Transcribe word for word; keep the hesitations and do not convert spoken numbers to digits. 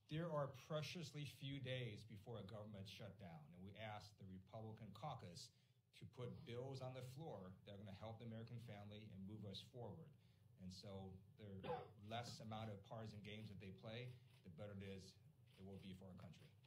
there are preciously few days before a government shutdown, and we ask the Republican caucus to put bills on the floor that are going to help the American family and move us forward. And so the less amount of partisan games that they play, the better it is it will be for our country.